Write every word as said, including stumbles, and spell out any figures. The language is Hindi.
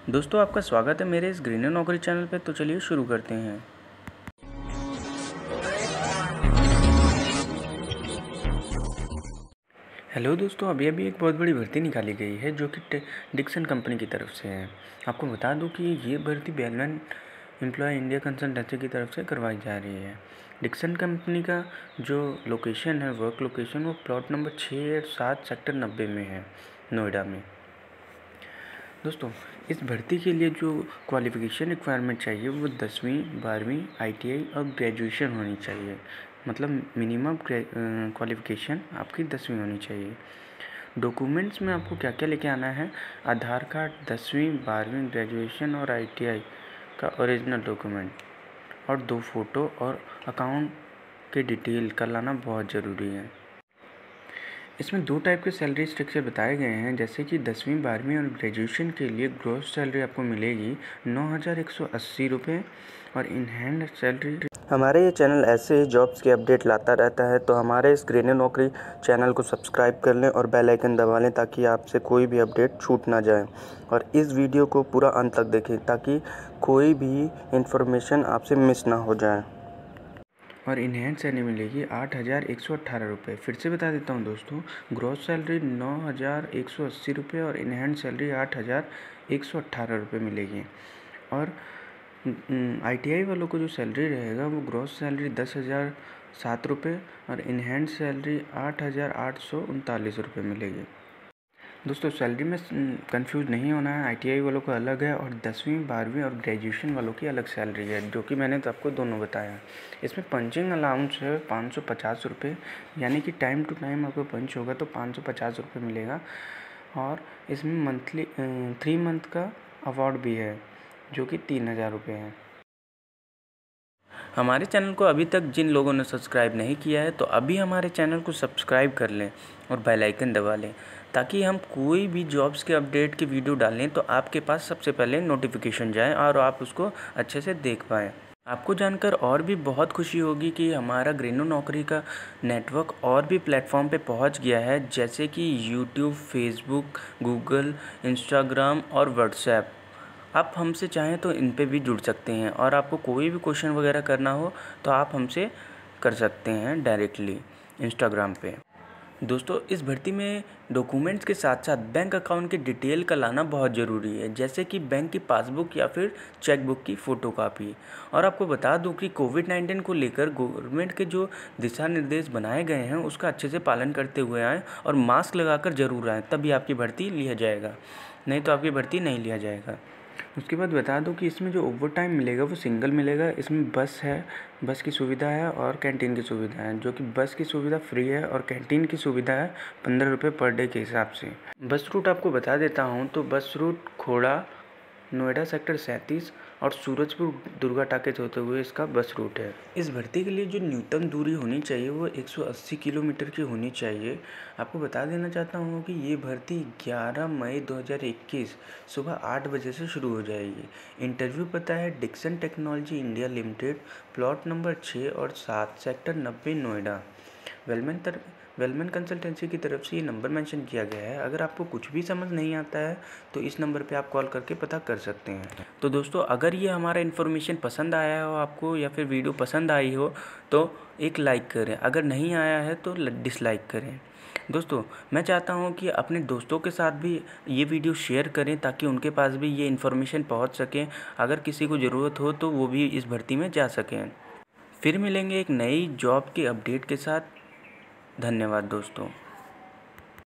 दोस्तों आपका स्वागत है मेरे इस ग्रीनर नौकरी चैनल पे। तो चलिए शुरू करते हैं। हेलो दोस्तों, अभी अभी एक बहुत बड़ी भर्ती निकाली गई है जो कि डिक्सन कंपनी की तरफ से है। आपको बता दूं कि ये भर्ती बेलमैन एम्प्लॉय इंडिया कंसल्टेंसी की तरफ से करवाई जा रही है। डिक्सन कंपनी का जो लोकेशन है, वर्क लोकेशन, वो प्लॉट नंबर छः सात सेक्टर नब्बे में है, नोएडा में। दोस्तों इस भर्ती के लिए जो क्वालिफ़िकेशन रिक्वायरमेंट चाहिए वो दसवीं बारहवीं आईटीआई और ग्रेजुएशन होनी चाहिए। मतलब मिनिमम क्वालिफ़िकेशन आपकी दसवीं होनी चाहिए। डॉक्यूमेंट्स में आपको क्या क्या लेके आना है? आधार कार्ड, दसवीं बारहवीं ग्रेजुएशन और आईटीआई का ओरिजिनल डॉक्यूमेंट और दो फ़ोटो और अकाउंट के डिटेल का लाना बहुत ज़रूरी है। इसमें दो टाइप के सैलरी स्ट्रक्चर बताए गए हैं, जैसे कि दसवीं बारहवीं और ग्रेजुएशन के लिए ग्रॉस सैलरी आपको मिलेगी नौ हज़ार एक सौ अस्सी रुपये और इन हैंड सैलरी। हमारे ये चैनल ऐसे ही जॉब्स के अपडेट लाता रहता है, तो हमारे इस ग्रीनर नौकरी चैनल को सब्सक्राइब कर लें और बेल आइकन दबा लें ताकि आपसे कोई भी अपडेट छूट ना जाए। और इस वीडियो को पूरा अंत तक देखें ताकि कोई भी इन्फॉर्मेशन आपसे मिस ना हो जाए। और इन हैंड सैलरी मिलेगी आठ हज़ार एक सौ अट्ठारह रुपये। फिर से बता देता हूँ दोस्तों, ग्रॉस सैलरी नौ हज़ार एक सौ अस्सी रुपये और इन हैंड सैलरी आठ हज़ार एक सौ अट्ठारह रुपये मिलेगी। और आईटीआई वालों को जो सैलरी रहेगा वो ग्रॉस सैलरी दस हज़ार सात रुपये और इन हैंड सैलरी आठ हज़ार आठ सौ उनतालीस रुपये मिलेगी। दोस्तों सैलरी में कंफ्यूज नहीं होना है, आईटीआई वालों को अलग है और दसवीं बारहवीं और ग्रेजुएशन वालों की अलग सैलरी है, जो कि मैंने तो आपको दोनों बताया। इसमें पंचिंग अलाउंस है पाँच सौ पचास रुपये, यानी कि टाइम टू टाइम आपको पंच होगा तो पाँच सौ पचास रुपये मिलेगा। और इसमें मंथली थ्री मंथ का अवार्ड भी है जो कि तीन हज़ार रुपये है। हमारे चैनल को अभी तक जिन लोगों ने सब्सक्राइब नहीं किया है तो अभी हमारे चैनल को सब्सक्राइब कर लें और बेल आइकन दबा लें ताकि हम कोई भी जॉब्स के अपडेट की वीडियो डालें तो आपके पास सबसे पहले नोटिफिकेशन जाए और आप उसको अच्छे से देख पाएँ। आपको जानकर और भी बहुत खुशी होगी कि हमारा ग्रीनर नौकरी का नेटवर्क और भी प्लेटफॉर्म पे पहुंच गया है, जैसे कि यूट्यूब, फेसबुक, गूगल, इंस्टाग्राम और व्हाट्सएप। आप हमसे चाहें तो इन पे भी जुड़ सकते हैं और आपको कोई भी क्वेश्चन वगैरह करना हो तो आप हमसे कर सकते हैं डायरेक्टली इंस्टाग्राम पे। दोस्तों इस भर्ती में डॉक्यूमेंट्स के साथ साथ बैंक अकाउंट की डिटेल का लाना बहुत ज़रूरी है, जैसे कि बैंक की पासबुक या फिर चेकबुक की फ़ोटोकॉपी। और आपको बता दूं कि कोविड नाइन्टीन को लेकर गवर्नमेंट के जो दिशा निर्देश बनाए गए हैं उसका अच्छे से पालन करते हुए आएँ और मास्क लगाकर ज़रूर आएँ, तभी आपकी भर्ती लिया जाएगा, नहीं तो आपकी भर्ती नहीं लिया जाएगा। उसके बाद बता दूं कि इसमें जो ओवर टाइम मिलेगा वो सिंगल मिलेगा। इसमें बस है, बस की सुविधा है और कैंटीन की सुविधा है, जो कि बस की सुविधा फ्री है और कैंटीन की सुविधा है पंद्रह रुपये पर डे के हिसाब से। बस रूट आपको बता देता हूं तो बस रूट खोड़ा, नोएडा सेक्टर सैंतीस और सूरजपुर दुर्गा टाकेज होते हुए इसका बस रूट है। इस भर्ती के लिए जो न्यूनतम दूरी होनी चाहिए वो एक सौ अस्सी किलोमीटर की होनी चाहिए। आपको बता देना चाहता हूँ कि ये भर्ती ग्यारह मई दो हज़ार इक्कीस सुबह आठ बजे से शुरू हो जाएगी। इंटरव्यू पता है Dixon technology India limited, plot number छः और सात, सेक्टर नब्बे, नोएडा। वेलमैन तर वेलमैन कंसल्टेंसी की तरफ से ये नंबर मेंशन किया गया है। अगर आपको कुछ भी समझ नहीं आता है तो इस नंबर पे आप कॉल करके पता कर सकते हैं। तो दोस्तों अगर ये हमारा इन्फॉर्मेशन पसंद आया हो आपको या फिर वीडियो पसंद आई हो तो एक लाइक करें, अगर नहीं आया है तो डिसलाइक करें। दोस्तों मैं चाहता हूँ कि अपने दोस्तों के साथ भी ये वीडियो शेयर करें ताकि उनके पास भी ये इन्फॉर्मेशन पहुँच सके। अगर किसी को ज़रूरत हो तो वो भी इस भर्ती में जा सकें। फिर मिलेंगे एक नई जॉब के अपडेट के साथ। धन्यवाद दोस्तों।